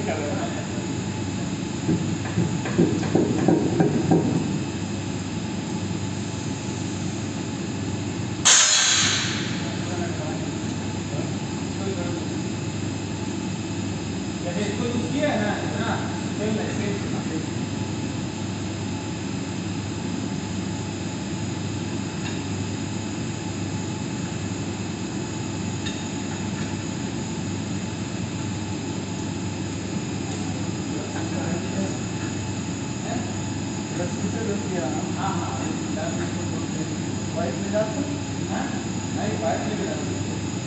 कर रहे हैं। जैसे इसको यूज किया है ना सेम हाँ हाँ वाइट में जाते नहीं वाइट में भी जाते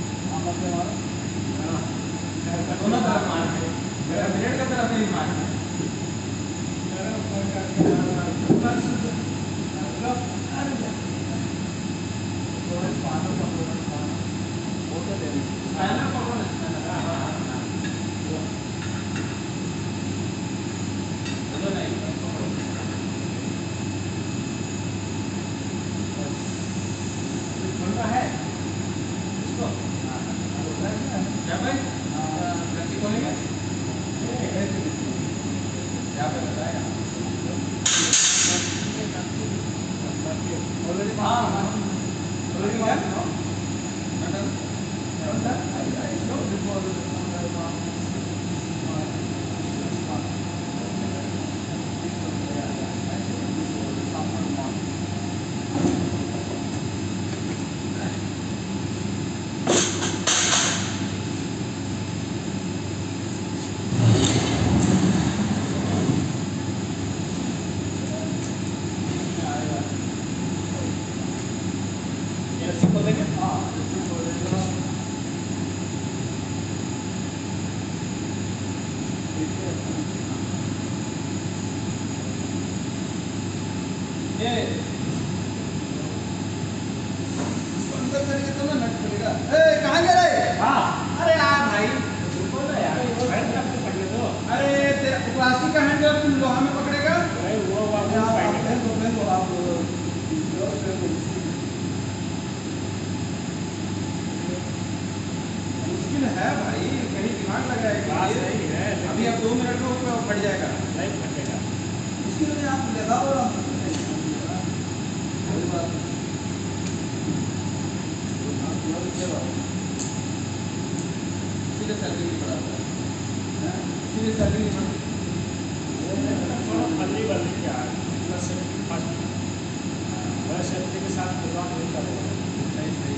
दोनों तरफ मारते मिनट का तरफ नहीं मारते कहाँ गया रे? अरे यार भाई अरे तेरा प्लास्टिक का हैंडल तुम लोहा में पकड़ेगा मुश्किल है भाई कहीं दिमाग लगाएगा अभी अब 2 मिनट में फट जाएगा नहीं फटेगा मुश्किल में आप लगाओ सीधे सैलरी नहीं बढ़ाता है सीधे सैलरी नहीं बढ़ाता के साथ प्रोग्राम नहीं करेगा सही सही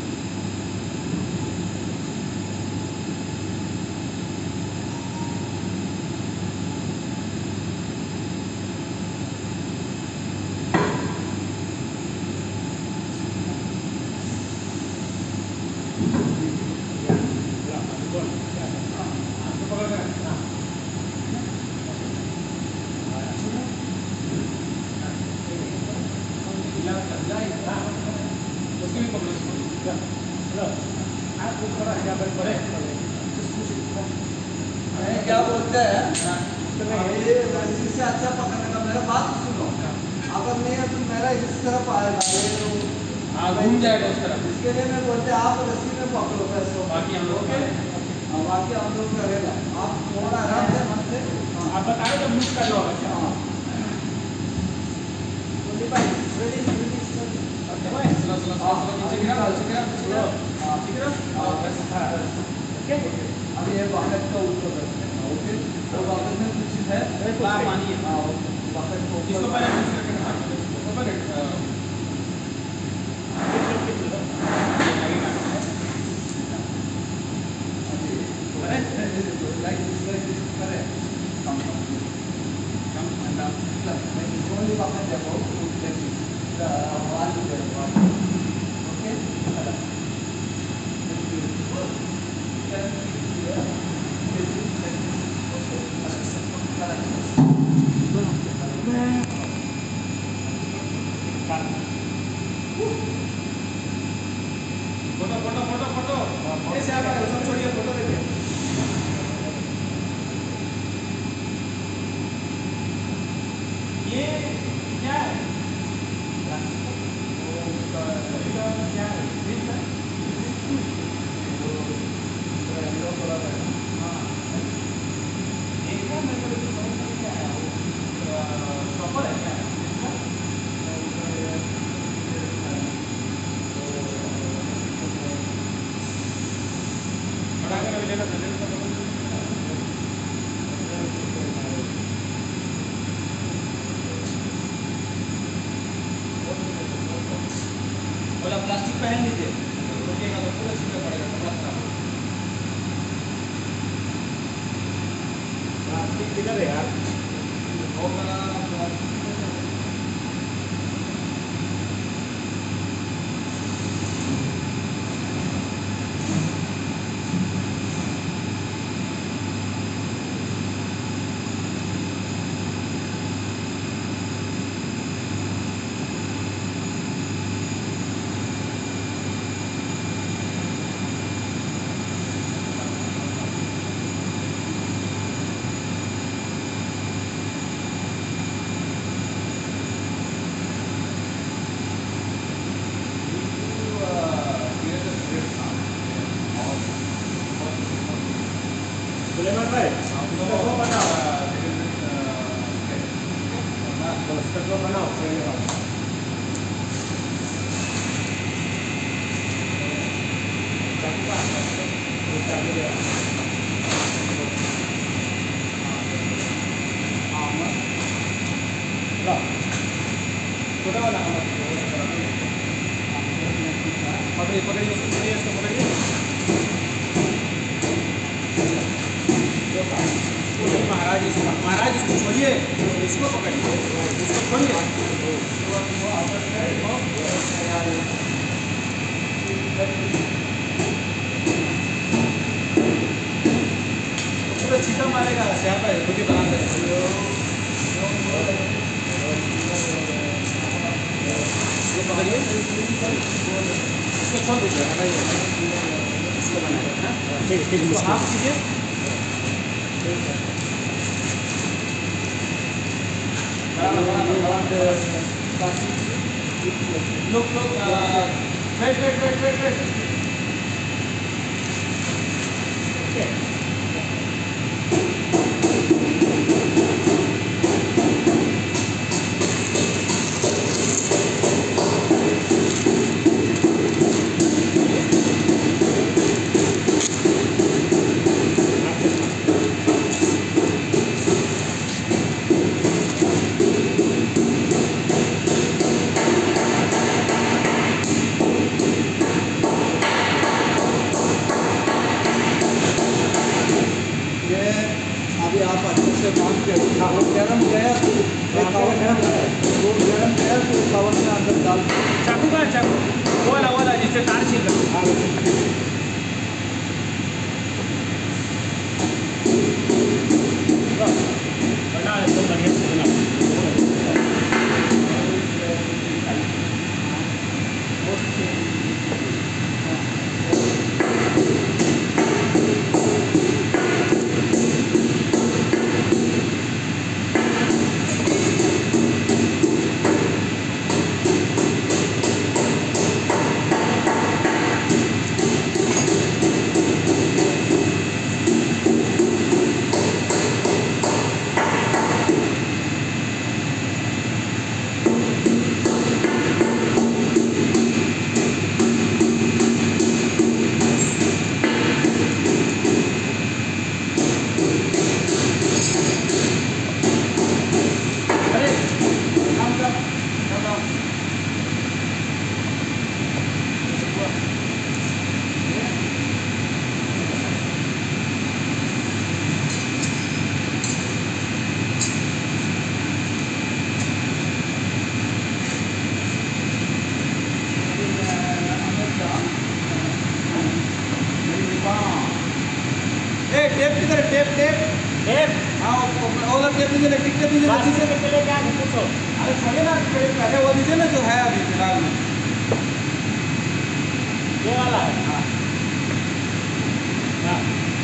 क्या बोलते हैं ये रस्सी से अच्छा पकड़ने का मेरा बात सुनो अगर नहीं है तो मेरा इस तरफ आएगा घूम जाएगा उस तरफ इसके लिए मैं बोलते आप रस्सी में पकड़ो पैसों बाकी हम लोग बाकी हम लोग करेगा आप थोड़ा आराम से मन से आप बताए तो मूव कर लो अब ये बाकट का ऊपर ओके तो बाकट में कुछ है पानी है बाकट को इसको पहले ऊपर like this correct come and down like only backend about the wall okay photo ऐसे आप सब छोड़िए फोटो देखिए ये क्या है क्या है किधर है यार? सुलेमान भाई, पेट्रोल बनाओ, पेट्रोल बनाओ, छोटा वाला पकड़िए पकड़िए इसको पकड़िए महाराज इसको छोड़िए, इसको पकड़िए, इसको छोड़िए। तो छीटा मारेगा शहर पर खुद ही बना सकते। ये पकड़िए, इसको छोड़ दीजिए, हटाइए, इसको बनाइए। ठीक है, ठीक है, हाफ कीजिए। Look, wait. Okay. अभी आप अच्छे से बांध के वो गरम गया तो कवर में अंदर डाल चाकू का चाकू वाला जिससे तार छील बना एकदम बढ़िया से बना। टेप किधर है? टेप हाँ और टेप दीजिए, इलेक्ट्रिक टेप दीजिए अच्छी से। अरे छोड़िए ना, पहले वो दीजिए ना जो है अभी फिलहाल में, ये वाला है। हाँ